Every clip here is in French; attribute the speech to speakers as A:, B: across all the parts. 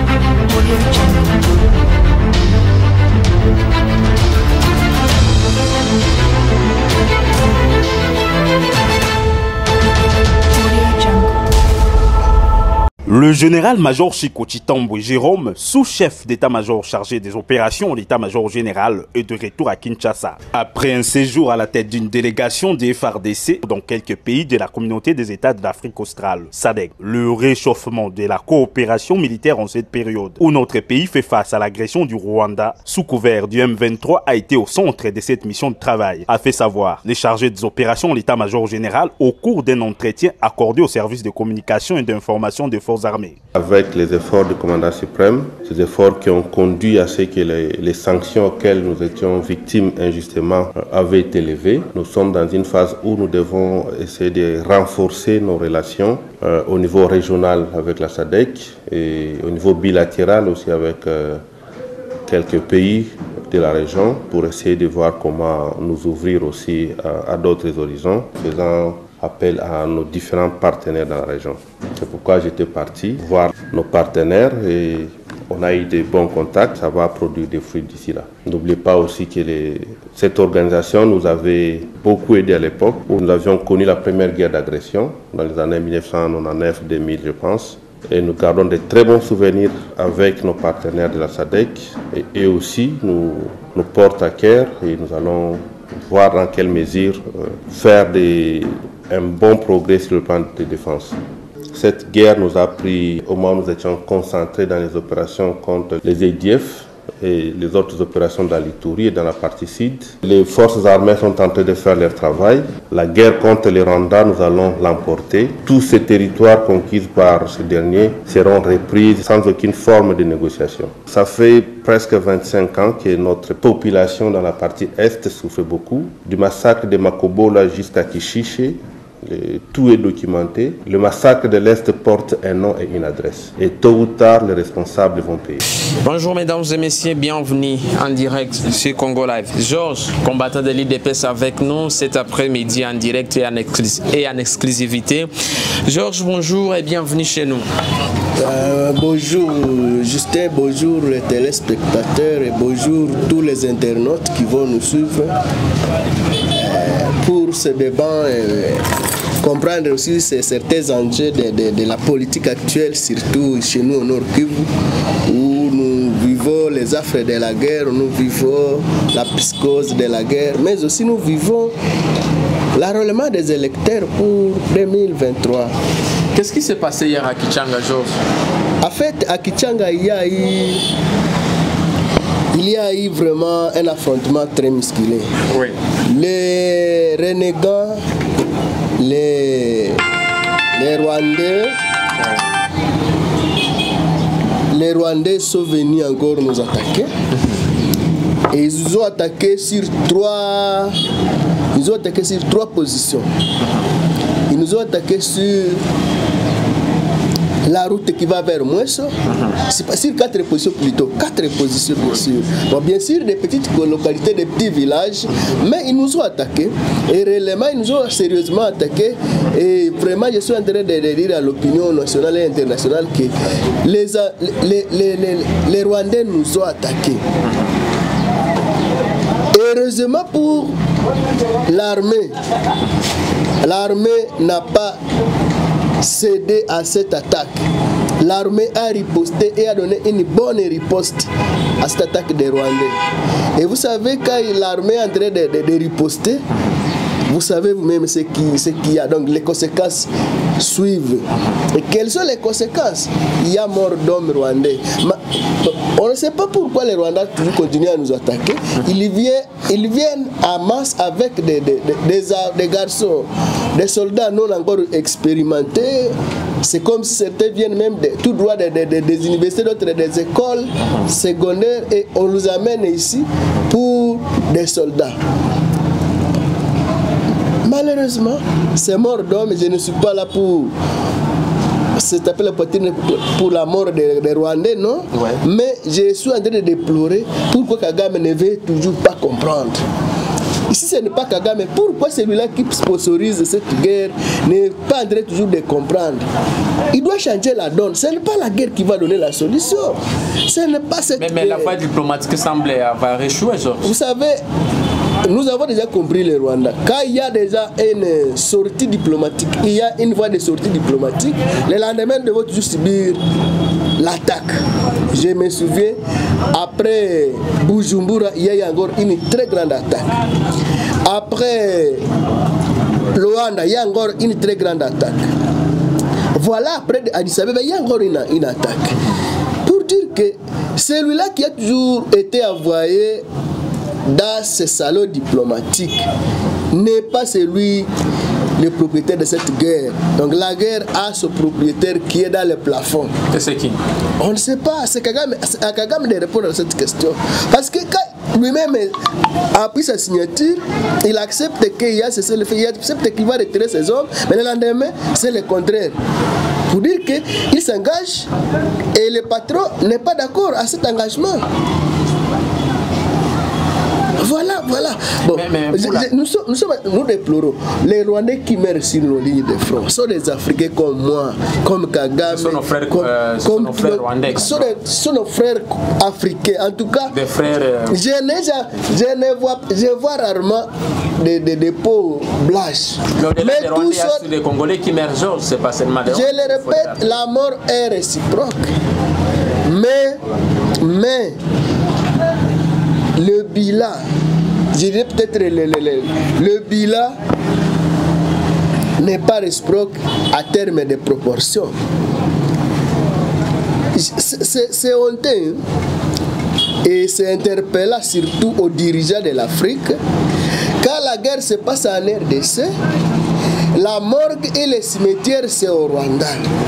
A: Le général-major Chiko Chitambwe Jérôme, sous-chef d'état-major chargé des opérations de l'état-major général, est de retour à Kinshasa. Après un séjour à la tête d'une délégation des FARDC dans quelques pays de la communauté des États de l'Afrique australe, SADC, le réchauffement de la coopération militaire en cette période où notre pays fait face à l'agression du Rwanda sous couvert du M23 a été au centre de cette mission de travail, a fait savoir les chargés des opérations de l'état-major général au cours d'un entretien accordé au service de communication et d'information des forces armées.
B: Avec les efforts du commandant suprême, ces efforts qui ont conduit à ce que les sanctions auxquelles nous étions victimes injustement avaient été levées, nous sommes dans une phase où nous devons essayer de renforcer nos relations au niveau régional avec la SADC et au niveau bilatéral aussi avec quelques pays de la région pour essayer de voir comment nous ouvrir aussi à d'autres horizons, faisant appel à nos différents partenaires dans la région. C'est pourquoi j'étais parti voir nos partenaires et on a eu de bons contacts, ça va produire des fruits d'ici là. N'oubliez pas aussi que cette organisation nous avait beaucoup aidé à l'époque où nous avions connu la première guerre d'agression dans les années 1999-2000 je pense. Et nous gardons de très bons souvenirs avec nos partenaires de la SADC et eux aussi nous portent à cœur et nous allons voir dans quelle mesure faire un bon progrès sur le plan de défense. Cette guerre nous a pris au moment où nous étions concentrés dans les opérations contre les ADF et les autres opérations dans l'Ituri et dans la partie sud. Les forces armées sont en train de faire leur travail. La guerre contre les Rwandais, nous allons l'emporter. Tous ces territoires conquis par ce dernier seront repris sans aucune forme de négociation. Ça fait presque 25 ans que notre population dans la partie est souffre beaucoup. Du massacre de Makobola jusqu'à Kishiche, tout est documenté. Le massacre de l'Est porte un nom et une adresse. Et tôt ou tard, les responsables vont payer.
C: Bonjour mesdames et messieurs, bienvenue en direct sur Congo Live. Georges, combattant de l'IDPS avec nous cet après-midi en direct et en exclusivité. Georges, bonjour et bienvenue chez nous.
D: Bonjour Justin, bonjour les téléspectateurs et bonjour tous les internautes qui vont nous suivre pour ce débat. Comprendre aussi certains enjeux de la politique actuelle, surtout chez nous au Nord Kivu, où nous vivons les affres de la guerre, nous vivons la psychose de la guerre, mais aussi nous vivons l'enrôlement des électeurs pour 2023.
C: Qu'est-ce qui s'est passé hier à Kichanga, Georges?
D: En fait, à Kichanga, il y a eu vraiment un affrontement très musclé.
C: Oui.
D: Les renégats, les Rwandais sont venus encore nous attaquer. Et ils ont attaqué sur trois positions. Ils nous ont attaqué sur la route qui va vers Mouesso, c'est pas sur 4 positions plutôt, 4 positions bien sûr. Bon, bien sûr, des petites localités, des petits villages, mais ils nous ont attaqués et réellement ils nous ont sérieusement attaqués et vraiment je suis en train de dire à l'opinion nationale et internationale que les Rwandais nous ont attaqués. Heureusement pour l'armée n'a pas cédé à cette attaque. L'armée a riposté et a donné une bonne riposte à cette attaque des Rwandais. Et vous savez, quand l'armée est en train de riposter, vous savez vous-même ce qu'il y a. Donc les conséquences suivent. Et quelles sont les conséquences? Il y a mort d'hommes rwandais. On ne sait pas pourquoi les Rwandais continuent à nous attaquer. Ils viennent en masse avec des garçons, des soldats non encore expérimentés. C'est comme si certains viennent même tout droit des universités, d'autres des écoles secondaires et on nous amène ici pour des soldats. Malheureusement, c'est mort d'homme. Je ne suis pas là pour pour la mort des Rwandais, non? Ouais. Mais je suis en train de déplorer pourquoi Kagame ne veut toujours pas comprendre. Ici, ce n'est pas Kagame. Pourquoi celui-là qui sponsorise cette guerre n'est pas en train toujours de comprendre? Il doit changer la donne. Ce n'est pas la guerre qui va donner la solution. Ce n'est pas cette
C: mais la voie diplomatique semble avoir échoué, Georges.
D: Vous savez, nous avons déjà compris le Rwanda. Quand il y a déjà une sortie diplomatique, il y a une voie de sortie diplomatique, le lendemain de votre subir l'attaque. Je me souviens, après Bujumbura, il y a eu encore une très grande attaque. Après Luanda, il y a encore une très grande attaque. Voilà, après Addis Abeba, il y a encore une attaque. Pour dire que celui-là qui a toujours été envoyé dans ce salon diplomatique n'est pas celui, le propriétaire de cette guerre. Donc la guerre a ce propriétaire qui est dans le plafond.
C: Et c'est qui?
D: On ne sait pas. C'est à Kagame de répondre à cette question. Parce que quand lui-même a pris sa signature, il accepte qu'il y a cessé le fait, il accepte qu'il va retirer ses hommes, mais le lendemain, c'est le contraire. Pour dire qu'il s'engage et le patron n'est pas d'accord à cet engagement. Voilà. Bon, nous déplorons. Les Rwandais qui meurent sur nos lignes de front sont des Africains comme moi, comme Kagame.
C: Ce sont nos frères, rwandais.
D: Sont nos frères africains. En tout cas,
C: des frères.
D: Je vois rarement des peaux blanches.
C: Mais tous sont des Congolais qui meurent, Georges, c'est pas seulement des.
D: Je le répète, la mort est réciproque. Mais le bilan, je dirais peut-être le bilan n'est pas réciproque à terme de proportion. C'est honteux et c'est interpellant surtout aux dirigeants de l'Afrique. Quand la guerre se passe en RDC, la morgue et les cimetières c'est au Rwanda.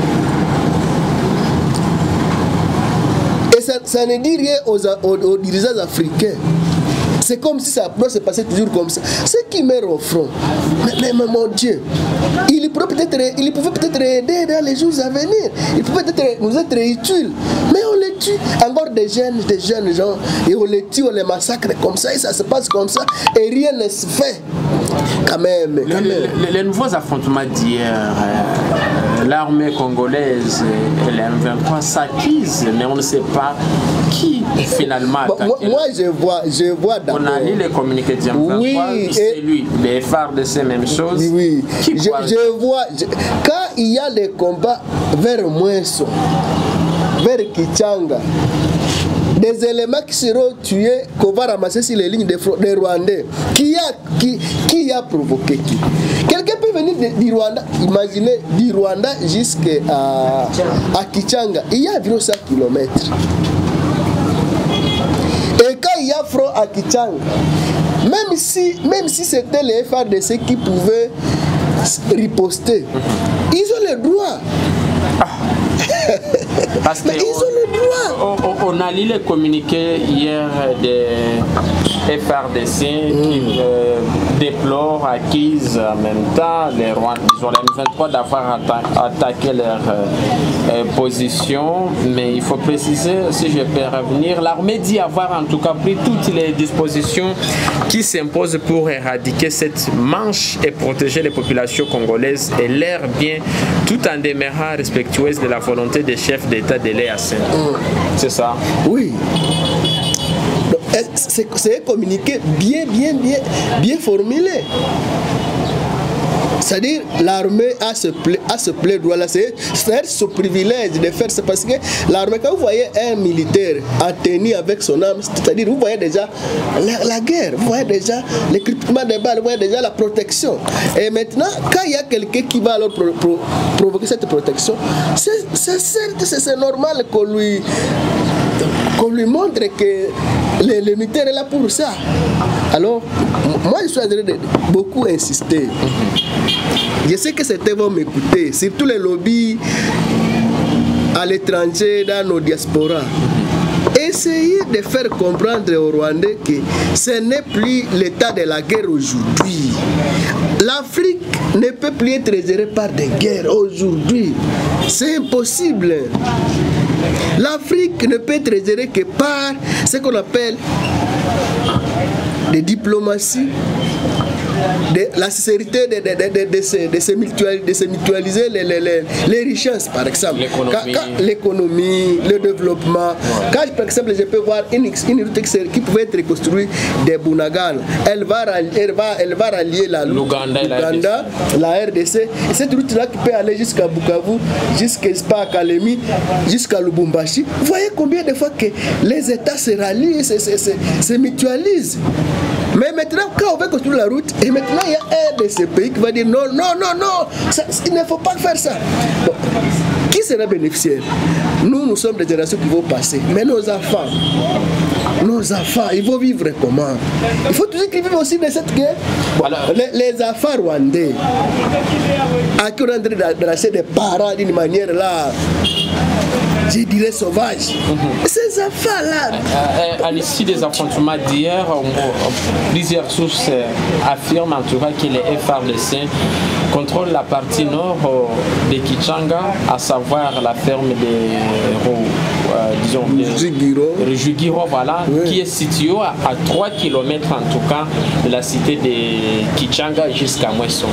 D: Et ça ne dit rien aux dirigeants africains. C'est comme si ça doit se passer toujours comme ça. Ceux qui meurent au front, mais mon Dieu, il pouvait peut-être aider dans les jours à venir. Il pouvait peut-être nous être utile. Mais on les tue. Encore des jeunes gens. Et on les tue, on les massacre comme ça. Et ça se passe comme ça. Et rien ne se fait. Quand même.
C: Les nouveaux affrontements d'hier, l'armée congolaise et les M23 s'accusent, mais on ne sait pas qui finalement a attaqué.
D: Moi, je vois d'abord.
C: On a lu les communiqués de M23, oui, c'est lui. Les FARDC, même chose.
D: Oui. Je vois. Quand il y a des combats vers Mwenso, vers Kichanga, des éléments qui seront tués, qu'on va ramasser sur les lignes des Rwandais. Qui a provoqué qui? Quelqu'un peut venir du Rwanda, imaginez, du Rwanda jusqu'à Kichanga. Il y a environ 100 km. Et quand il y a front à Kichanga, même si c'était les FARDC qui pouvaient riposter, ils ont le droit.
C: Parce
D: mais ils ont le droit.
C: On a lu les communiqués hier des FARDC qui déplorent, accusent en même temps les Rwandais, ils ont les M23 d'avoir attaqué leur position. Mais il faut préciser, si je peux revenir, l'armée dit avoir en tout cas pris toutes les dispositions qui s'imposent pour éradiquer cette manche et protéger les populations congolaises et leurs biens, tout en demeurant respectueuses de la volonté des chefs d'État de l'EAC. C'est ça?
D: Oui. C'est un communiqué bien formulé. C'est-à-dire l'armée a ce plaidoyer-là, c'est ce privilège de faire ça parce que l'armée, quand vous voyez un militaire en tenue avec son arme, c'est-à-dire vous voyez déjà la guerre, vous voyez déjà l'équipement des balles, vous voyez déjà la protection. Et maintenant, quand il y a quelqu'un qui va alors provoquer cette protection, c'est normal qu'on lui montre que le militaire est là pour ça. Alors, moi je suis en train de beaucoup insister. Je sais que certains vont m'écouter, surtout les lobbies à l'étranger, dans nos diasporas. Essayez de faire comprendre aux Rwandais que ce n'est plus l'état de la guerre aujourd'hui. L'Afrique ne peut plus être gérée par des guerres aujourd'hui. C'est impossible. L'Afrique ne peut être gérée que par ce qu'on appelle de diplomatie, de la sincérité de se mutualiser les richesses, par exemple. L'économie, le développement. Quand, par exemple, je peux voir une route qui pouvait être construite de Bunagana, elle va rallier l'Ouganda, la RDC. Et cette route-là qui peut aller jusqu'à Bukavu, jusqu'à Kalemi, jusqu'à Lubumbashi. Vous voyez combien de fois que les États se rallient, se mutualisent. Mais maintenant, quand on veut construire la route, et maintenant il y a un de ces pays qui va dire non, il ne faut pas faire ça. Bon, qui sera bénéficiaire? Nous sommes des générations qui vont passer. Mais nos enfants, ils vont vivre comment? Il faut toujours qu'ils vivent aussi de cette guerre. Bon, les enfants rwandais, à qui on est en train d'arracher des parents d'une manière là, je dirais sauvage. Ces enfants-là.
C: À l'issue des affrontements d'hier, plusieurs sources affirment en tout cas que les FARDC contrôlent la partie nord de Kichanga, à savoir la ferme de Rujugiro, voilà, oui, qui est située à 3 km en tout cas de la cité de Kichanga jusqu'à Mouesson.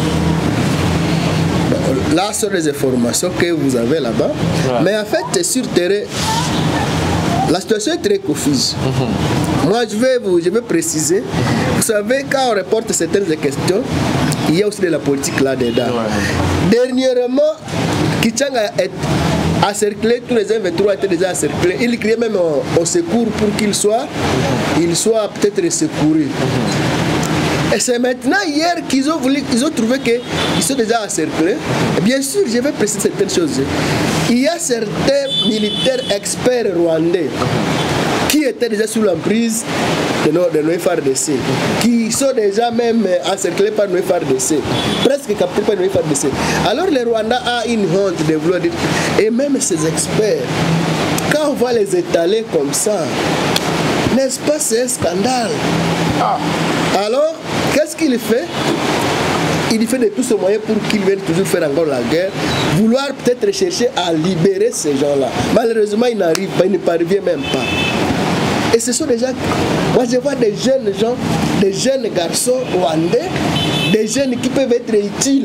D: Là, ce sont les informations que vous avez là-bas. Ouais. Mais en fait, sur terrain, la situation est très confuse. Moi, je vais préciser. Vous savez, quand on reporte certaines questions, il y a aussi de la politique là-dedans. Ouais. Dernièrement, Kichanga est encerclé, tous les M23 étaient déjà encerclés. Il criait même au secours pour qu'il soit peut-être secouru. Et c'est maintenant, hier, qu'ils ont trouvé qu'ils sont déjà encerclés. Bien sûr, je vais préciser certaines choses. Il y a certains militaires experts rwandais qui étaient déjà sous l'emprise de nos FARDC, qui sont déjà même encerclés par nos FARDC, presque capturés par nos FARDC. Alors le Rwanda a une honte de vouloir dire, et même ces experts, quand on va les étaler comme ça, n'est-ce pas, c'est un scandale. Alors, qu'est-ce qu'il fait? Il fait de tous ses moyens pour qu'ils viennent toujours faire encore la guerre, vouloir peut-être chercher à libérer ces gens-là. Malheureusement, il n'arrive pas, il ne parvient même pas. Et ce sont des gens, moi je vois des jeunes gens, des jeunes garçons rwandais, des jeunes qui peuvent être utiles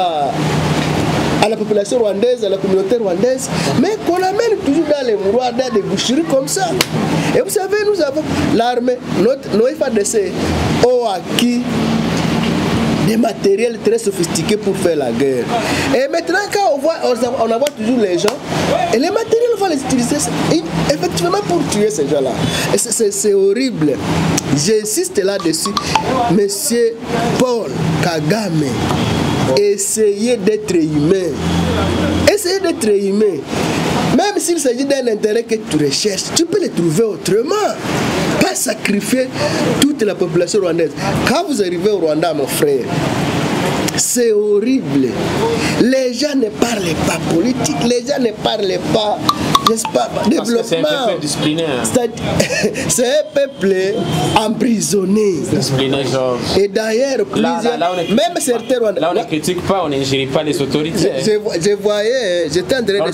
D: à la population rwandaise, à la communauté rwandaise, mais qu'on amène toujours dans les mouroirs, dans des boucheries comme ça. Et vous savez, nous avons l'armée, nos FARDC ont acquis des matériels très sophistiqués pour faire la guerre. Et maintenant, quand on envoie toujours les gens, et les matériels, on va les utiliser effectivement pour tuer ces gens-là. Et c'est horrible. J'insiste là-dessus. Monsieur Paul Kagame, essayez d'être humain. Essayez d'être humain. Même s'il s'agit d'un intérêt que tu recherches, tu peux le trouver autrement. Pas sacrifier toute la population rwandaise. Quand vous arrivez au Rwanda, mon frère, c'est horrible. Les gens ne parlent pas politique, les gens ne parlent pas, n'est-ce pas, développement.
C: C'est un peuple discipliné.
D: C'est un peuple emprisonné.
C: Discipliné, genre.
D: Et d'ailleurs, même certains Rwandais.
C: Là, on ne critique pas, on n'ingérie pas les autorités.
D: Je voyais, j'étais en train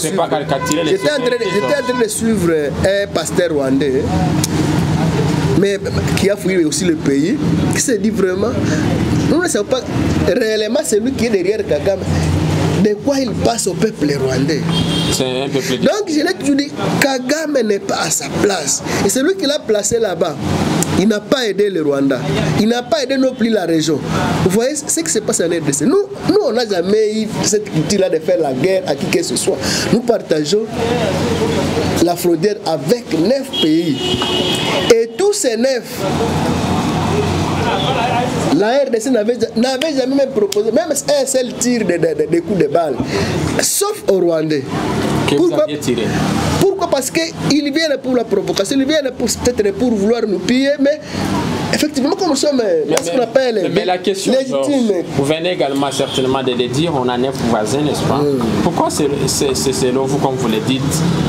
D: de suivre un pasteur rwandais, mais qui a fouillé aussi le pays, qui se dit vraiment, nous ne savons pas réellement celui qui est derrière Kagame, de quoi il passe au peuple rwandais.
C: C'est un peuple.
D: Donc je l'ai toujours dit, Kagame n'est pas à sa place. Et celui qui l'a placé là-bas, il n'a pas aidé le Rwanda. Il n'a pas aidé non plus la région. Vous voyez ce qui se passe en RDC. Nous on n'a jamais eu cette culture-là de faire la guerre à qui que ce soit. Nous partageons la frontière avec 9 pays. Et tous ces 9, la RDC n'avait jamais même proposé, même un seul tir de coups de balle, sauf au Rwandais. Pourquoi? Parce qu'ils viennent pour la provocation, ils viennent peut-être pour vouloir nous piller, mais effectivement, comme nous sommes ce qu'on appelle
C: mais la question,
D: légitime.
C: Vous venez également certainement de le dire, on a 9 voisins, n'est-ce pas? Pourquoi selon vous, comme vous le dites,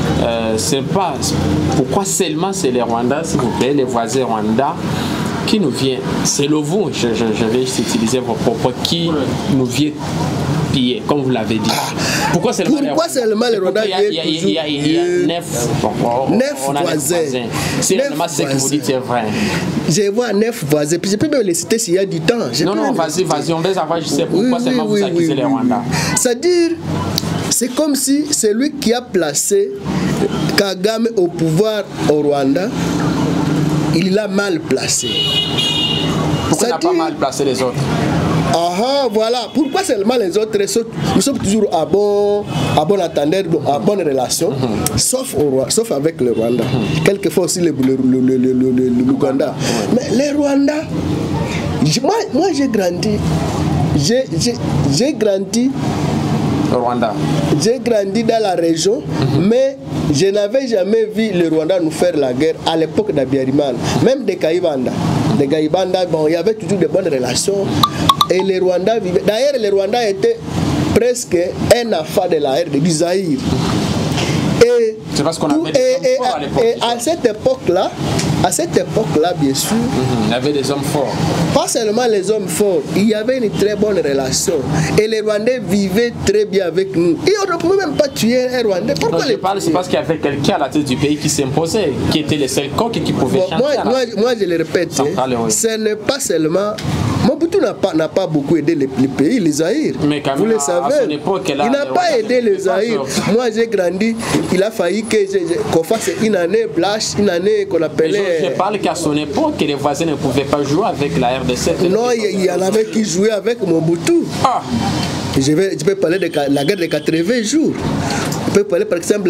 C: pourquoi seulement c'est les Rwandais, s'il vous plaît, les voisins Rwandais qui nous vient, selon vous, je vais utiliser vos propos, qui nous vient pillés, comme vous l'avez dit. Pourquoi seulement les
D: Rwandais
C: il y a 9 voisins. Si réellement c'est ce que vous dites, c'est vrai.
D: Je vois 9 voisins. Puis je peux même les citer s'il y a du temps.
C: Non, vas-y, on va savoir, je sais pourquoi seulement vous accusez les Rwandais.
D: C'est-à-dire, c'est comme si c'est lui qui a placé Kagame au pouvoir au Rwanda, il l'a mal placé.
C: Pourquoi il n'a pas mal placé les autres?
D: Voilà. Pourquoi seulement les autres? Nous sommes toujours à bon entendeur, à bonne relation, sauf avec le Rwanda. Quelquefois aussi le Ouganda. Mais les Rwandais, moi j'ai grandi. J'ai grandi
C: Rwanda.
D: J'ai grandi dans la région, mais je n'avais jamais vu le Rwanda nous faire la guerre à l'époque d'Abiyarimana, même des Kayibanda. Les Kayibanda, bon, il y avait toujours de bonnes relations et les Rwandais vivaient. D'ailleurs, les Rwandais étaient presque un affaire de la ère de Zaïre.
C: C'est parce qu'on avait des hommes forts à l'époque.
D: Et à cette époque-là, bien sûr,
C: il y avait des hommes forts.
D: Pas seulement les hommes forts, il y avait une très bonne relation. Et les Rwandais vivaient très bien avec nous. Et on ne pouvait même pas tuer un Rwandais. Pourquoi
C: je parle, c'est parce qu'il y avait quelqu'un à la tête du pays qui s'imposait, qui était le seul coq et qui pouvait chanter.
D: Moi, je le répète, ce n'est pas seulement... Mobutu n'a pas beaucoup aidé les pays, les Zaïre. Vous le savez. Il n'a pas aidé les Zaïre. Moi, j'ai grandi, il a failli qu'on fasse une année blanche, une année qu'on appelait...
C: Je parle qu'à son époque, les voisins ne pouvaient pas jouer avec la RDC.
D: Non, il y en avait qui jouaient avec Mobutu. Je peux parler de la guerre de 80 jours. Je peux parler par exemple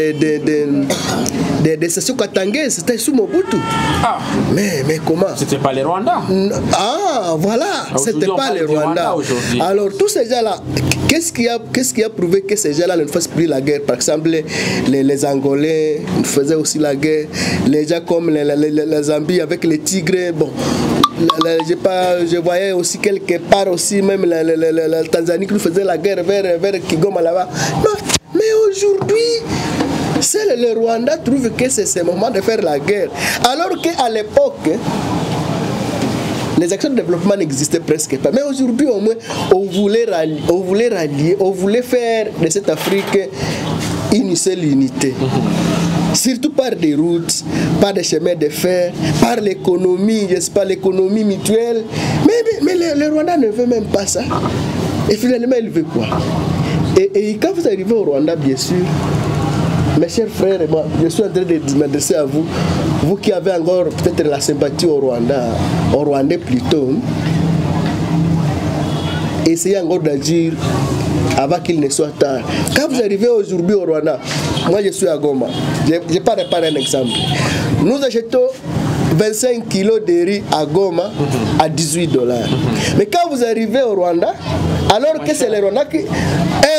D: des sessions Katangé, c'était sous Mobutu. Mais comment?
C: C'était pas les Rwandais.
D: Voilà, c'était pas les Rwandais. Alors tous ces gens-là, qu'est-ce qui a prouvé que ces gens-là ne fassent plus la guerre? Par exemple, les Angolais faisaient aussi la guerre. Les gens comme les Zambies avec les Tigres, bon. Je voyais aussi quelque part aussi même la Tanzanie qui faisait la guerre vers Kigoma là-bas. Non, mais aujourd'hui, c'est le Rwanda trouve que c'est ce moment de faire la guerre. Alors qu'à l'époque, les actions de développement n'existaient presque pas. Mais aujourd'hui, au moins, on voulait rallier, on voulait faire de cette Afrique une seule unité. Surtout par des routes, par des chemins de fer, par l'économie, je sais pas, l'économie mutuelle. Mais le Rwanda ne veut même pas ça. Et finalement, il veut quoi? Et quand vous arrivez au Rwanda, bien sûr, mes chers frères, moi, je suis en train de m'adresser à vous, vous qui avez encore peut-être la sympathie au Rwandais plutôt, essayez encore d'agir avant qu'il ne soit tard. Quand vous arrivez aujourd'hui au Rwanda, moi je suis à Goma, je pas réparer un exemple. Nous achetons 25 kilos de riz à Goma à $18. Mais quand vous arrivez au Rwanda, alors que c'est les Rwandais qui... Un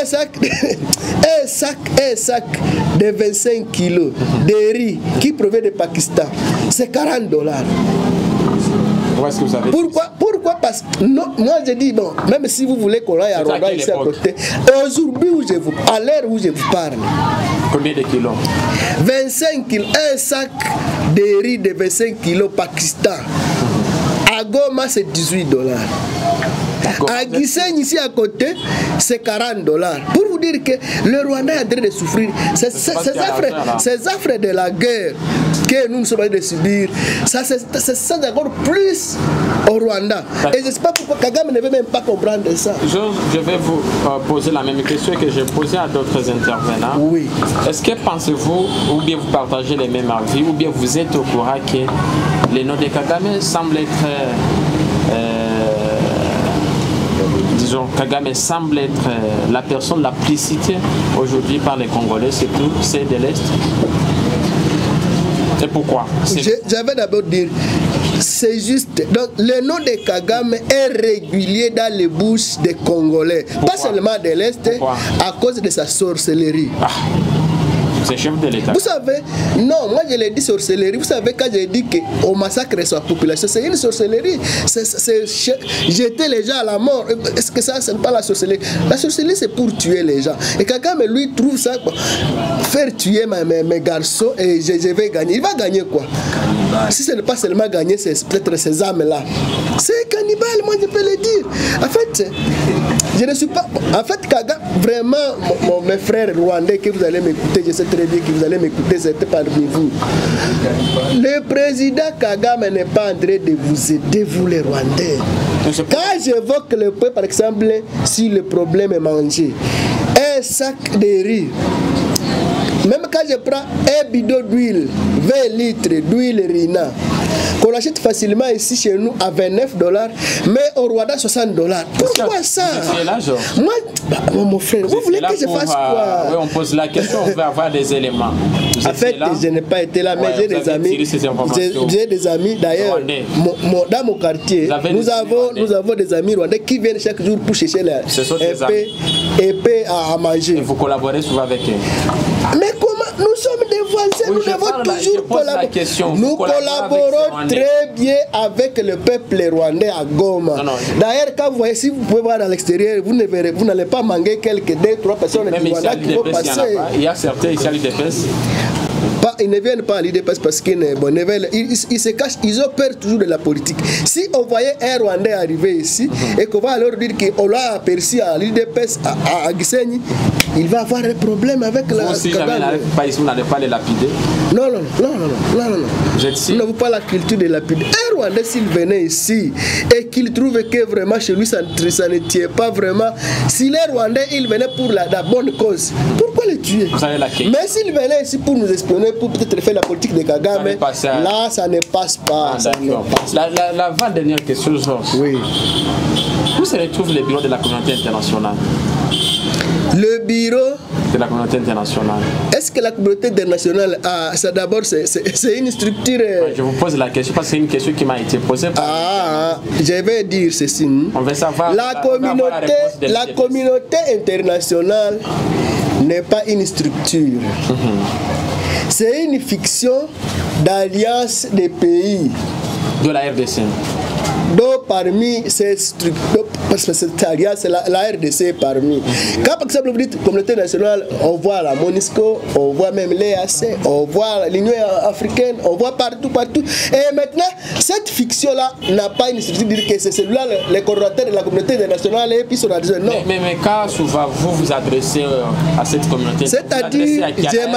D: sac de 25 kilos de riz qui provient du Pakistan, c'est $40.
C: Est-ce que vous avez
D: Pourquoi? Parce que non, moi je dis, bon, même si vous voulez qu'on aille à Rwanda ici à côté, aujourd'hui à l'heure où je vous parle,
C: combien de kilos?
D: 25 kilos, un sac de riz de 25 kilos Pakistan. À Goma, c'est $18. À Gisenyi, ici à côté, c'est $40. Pour vous dire que le Rwanda est en train de souffrir. Ces affres de la guerre que nous sommes en train de subir, ça c'est encore plus au Rwanda. Et je ne sais pas pourquoi Kagame ne veut même pas comprendre ça.
C: Je vais vous poser la même question que j'ai posée à d'autres intervenants.
D: Oui.
C: Est-ce que pensez-vous, ou bien vous partagez les mêmes avis, ou bien vous êtes au courant que le nom de Kagame semble être... disons, Kagame semble être la personne la plus citée aujourd'hui par les Congolais, surtout ceux de l'Est. Et pourquoi?
D: J'avais d'abord dire, c'est juste. Donc, le nom de Kagame est régulier dans les bouches des Congolais. Pourquoi? Pas seulement de l'Est, à cause de sa sorcellerie.
C: C'est chef de l'État.
D: Vous savez, non, moi je l'ai dit sorcellerie. Vous savez, quand j'ai dit qu'on massacre sa population, c'est une sorcellerie. C'est jeter les gens à la mort. Est-ce que ça, c'est pas la sorcellerie? La sorcellerie, c'est pour tuer les gens. Et Kagame, lui, trouve ça, quoi. Faire tuer mes garçons et je vais gagner. Il va gagner quoi? Si ce n'est pas seulement gagner, c'est peut-être ces âmes-là. C'est cannibale, moi je peux le dire. En fait, je ne suis pas. En fait, Kagame, vraiment, mes frères rwandais, que vous allez m'écouter, je sais très bien que vous allez m'écouter, c'était parmi vous. Le président Kagame n'est pas en train de vous aider, vous les Rwandais. Quand j'évoque le peuple, par exemple, si le problème est manger, un sac de riz. Même quand je prends un bidon d'huile, 20 litres d'huile Rina, qu'on achète facilement ici chez nous à $29, mais au Rwanda $60. Pourquoi ça? Moi, mon frère, vous voulez que je fasse quoi?
C: Oui, on pose la question, on veut avoir des éléments.
D: En fait, je n'ai pas été là, mais j'ai des amis. J'ai des amis, d'ailleurs, dans mon quartier, nous avons des amis rwandais qui viennent chaque jour pour chercher épée à manger.
C: Et vous collaborez souvent avec eux?
D: Mais comment? Nous sommes des voisins, nous devons toujours collaborer. Nous collaborons très bien avec le peuple rwandais à Goma. D'ailleurs, quand vous voyez, si vous pouvez voir à l'extérieur, vous n'allez pas manquer quelques 2-3 personnes du Rwanda qui vont passer.
C: Il y a certains ici à l'UDPS.
D: Ils ne viennent pas à l'UDPS parce qu'ils se cachent, ils ont peur toujours de la politique. Si on voyait un Rwandais arriver ici et qu'on va leur dire qu'on l'a aperçu à l'UDPS à Gisenyi, il va avoir un problème avec la.
C: Vous aussi, jamais vous n'allez pas les lapider.
D: Non.
C: Vous êtes ici?
D: Nous n'avons pas la culture de lapider. Un Rwandais, s'il venait ici et qu'il trouve que vraiment chez lui ça ne tient pas vraiment, s'il est Rwandais, il venait pour la bonne cause. Pourquoi le tuer? Mais s'il venait ici pour nous espionner, pour peut-être faire la politique de Kagame, là ça ne passe pas.
C: La dernière question, Georges.
D: Oui.
C: Où se retrouve le bureau de la communauté internationale?
D: Le bureau
C: de la communauté internationale.
D: Est-ce que la communauté internationale, ça d'abord c'est une structure.
C: Je vous pose la question parce que c'est une question qui m'a été posée.
D: Je vais dire ceci.
C: On veut savoir
D: la communauté internationale n'est pas une structure. C'est une fiction d'alliance des pays.
C: De la RDC.
D: Donc parmi ces structures, parce que cette alliance, la RDC parmi. Quand par exemple vous dites communauté nationale, on voit la MONUSCO, on voit même l'EAC, on voit l'Union africaine, on voit partout. Et maintenant, cette fiction-là n'a pas une structure de dire que c'est celui-là le coordonnateur de la communauté internationale et puis son adresse. Non.
C: Mais quand souvent vous adressez à cette communauté,
D: c'est-à-dire,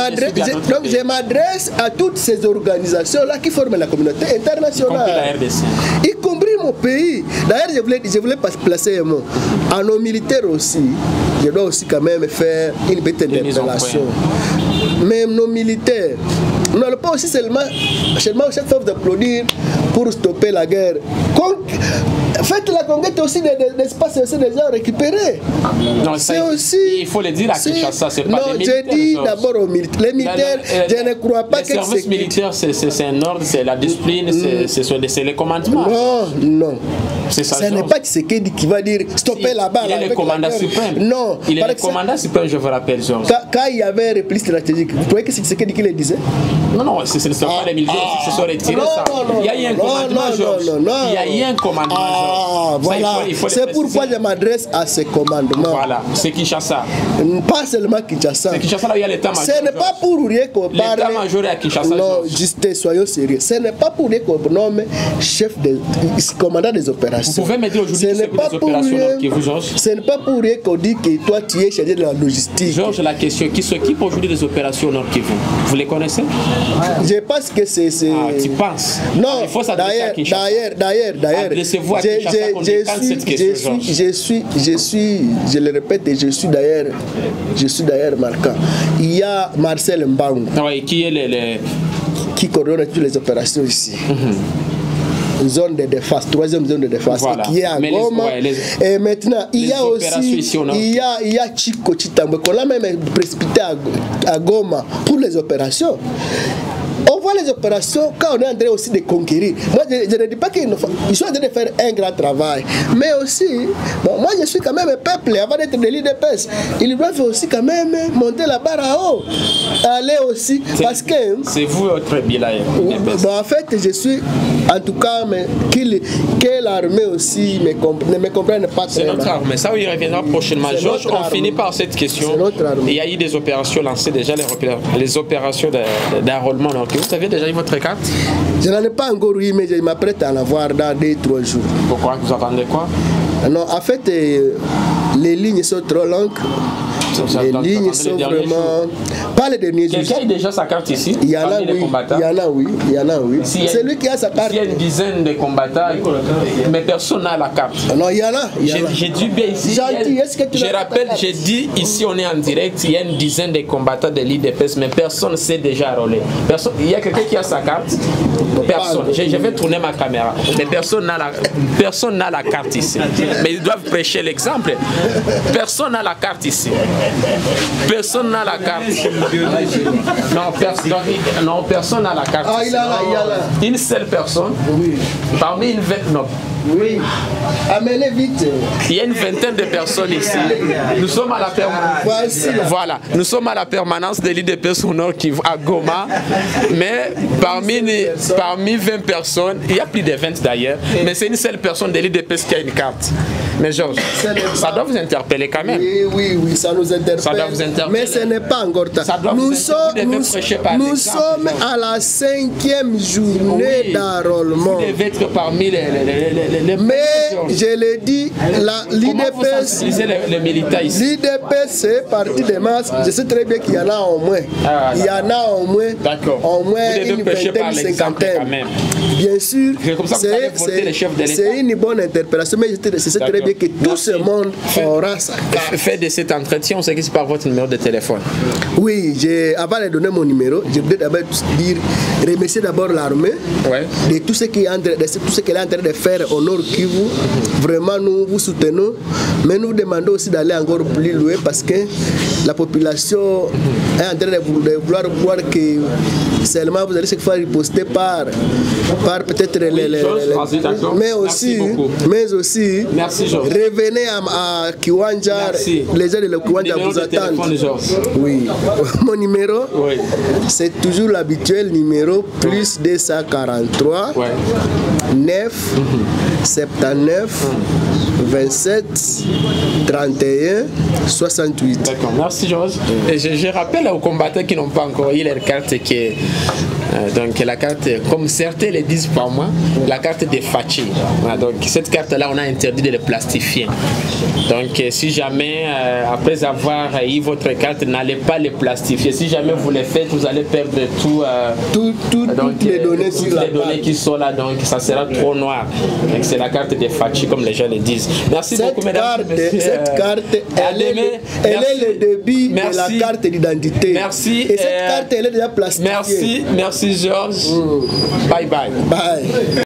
D: je m'adresse à toutes ces organisations-là qui forment la communauté internationale. Y compris mon pays. D'ailleurs, je voulais placer un mot. À nos militaires aussi, je dois aussi quand même faire une petite interpellation. Même nos militaires, nous n'allons pas aussi seulement chaque fois vous applaudir pour stopper la guerre. Faites la conquête aussi d'espace aussi des gens récupérés.
C: Non, c'est aussi. Il faut le dire à Kinshasa, c'est pas des militaires.
D: Non, j'ai dit d'abord aux militaires. Les militaires, je ne crois pas que c'est.
C: Le service militaire, c'est un ordre, c'est la discipline, c'est le commandement.
D: Non. Ce n'est pas Tshisekedi qui va dire stopper là-bas.
C: Il est le commandant suprême.
D: Non.
C: Il est le commandant suprême, je vous rappelle, Georges.
D: Quand il y avait un repli stratégique, vous croyez que c'est Tshisekedi qui le disait?
C: Non, ce ne sont pas les militaires qui se sont retirés. Il y a eu un commandement, Georges. Il y a eu un commandement.
D: Voilà. C'est pourquoi je m'adresse à ce commandement.
C: Voilà, c'est Kinshasa.
D: Pas seulement Kinshasa.
C: C'est Kinshasa là où il y a l'état-major.
D: Ce n'est pas pour rien qu'on parle.
C: L'état-major est à Kinshasa.
D: Non, juste soyons sérieux. Ce n'est pas pour rien qu'on nomme commandant des opérations.
C: Vous pouvez me dire aujourd'hui que c'est pour des opérations Nord Kivu, Georges?
D: Ce n'est pas pour rien qu'on dit que toi tu es chargé de la logistique.
C: Georges, la question, qui s'occupe aujourd'hui des opérations Nord Kivu? Vous les connaissez?
D: Je pense que c'est.
C: Tu penses?
D: Non,
C: il faut s'adresser à Kinshasa.
D: D'ailleurs.
C: Adressez-vous à Kinshasa qu'on décante cette question,
D: je le répète, et je suis d'ailleurs marquant. Il y a Marcel Mbangu.
C: Oui, qui est
D: qui coordonne toutes les opérations ici. Zone de défense, troisième zone de défense, voilà. Qui est à Goma. Et maintenant, il y a aussi, il y a Chico Chitambwe qu'on a même précipité à Goma pour les opérations. On voit les opérations quand on est en train aussi de conquérir. Moi, je ne dis pas qu'ils sont en train de faire un grand travail, mais aussi, bon, moi je suis quand même un peuple, avant d'être de l'IDPS, ils doivent aussi quand même monter la barre à haut, aller aussi, parce que...
C: C'est vous votre bilan.
D: Bon, en fait, je suis, en tout cas, mais que l'armée aussi ne me comprenne pas très bien.
C: C'est notre armée, ça il reviendra prochainement. Georges, on finit par cette question. Il y a eu des opérations lancées déjà, les opérations d'enrôlement. Vous avez déjà eu votre carte?
D: Je n'en ai pas encore eu, mais je m'apprête à l'avoir dans 2-3 jours.
C: Pourquoi? Vous attendez quoi?
D: Non, en fait, les lignes sont trop longues. Les lignes sont vraiment... Pas les derniers jours.
C: Quelqu'un a déjà sa carte ici?
D: Il y en a, oui. Il y en a, oui. C'est lui qui a sa carte.
C: Il y a une dizaine de combattants, mais personne n'a la carte.
D: Non, il y en a.
C: J'ai dit bien ici. Je rappelle, j'ai dit ici, on est en direct, il y a une dizaine de combattants de l'IDPS, mais personne ne s'est déjà enrôlé. Il y a quelqu'un qui a sa carte? Personne. Je vais tourner ma caméra. Mais personne n'a la carte ici. Mais ils doivent prêcher l'exemple. Personne n'a la carte ici. Personne n'a la carte. Non, personne n'a la carte.
D: Ah, il a là.
C: Une seule personne.
D: Oui.
C: Parmi une vingtaine.
D: Oui. Amenez vite.
C: Il y a une vingtaine de personnes ici. Nous sommes à la permanence. Voilà. Nous sommes à la permanence de l'IDPS au Nord Kivu, à Goma. Mais parmi 20 personnes, il y a plus de 20 d'ailleurs, mais c'est une seule personne de l'IDPS qui a une carte. Mais Georges, ça doit vous interpeller quand même.
D: Oui, ça nous interpelle.
C: Ça doit vous interpeller.
D: Mais ce n'est pas encore tard. Nous sommes à la 5e journée d'enrôlement.
C: Vous devez être parmi les
D: mais je l'ai dit, l'IDPS, c'est parti des masses. Je sais très bien qu'il y en a au moins. Il y en a au moins une vingtaine, cinquantaine. Bien sûr, c'est une bonne interpellation, mais je sais très bien que tout ce monde aura sa carte.
C: Faites de cet entretien, on s'explique par votre numéro de téléphone.
D: Oui, avant de donner mon numéro, je voudrais d'abord remercier d'abord l'armée de tout ce qu'elle est en train de faire au Nord Kivu. Vraiment, nous vous soutenons, mais nous demandons aussi d'aller encore plus loin parce que la population est en train de vouloir voir que seulement vous allez se faire riposter par peut-être mais aussi
C: merci,
D: revenez à Kiwanja. Les gens de Kiwanja vous attendent. Oui. Mon numéro, c'est toujours l'habituel numéro plus 243 9 79 27 31 68.
C: D'accord, merci Georges. Et je rappelle aux combattants qui n'ont pas encore eu leur carte que donc la carte, comme certains le disent par moi, la carte de Fachi. Voilà, donc cette carte-là, on a interdit de le plastifier. Donc si jamais, après avoir eu votre carte, n'allez pas le plastifier. Si jamais vous le faites, vous allez perdre toutes les données qui sont là. Donc ça sera trop noir. Donc c'est la carte de Fachi, comme les gens le disent. Merci beaucoup, mesdames et messieurs.
D: Cette carte, elle est le début de la carte d'identité.
C: Merci.
D: Et cette carte, elle est déjà plastifiée.
C: Merci Georges. Bye bye.
D: Bye.